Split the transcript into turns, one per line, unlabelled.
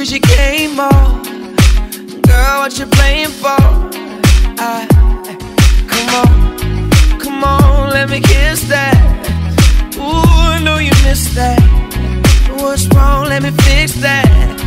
is your game on? Girl, what you playing for? Come on, let me kiss that. Ooh, I know you missed that. What's wrong? Let me fix that.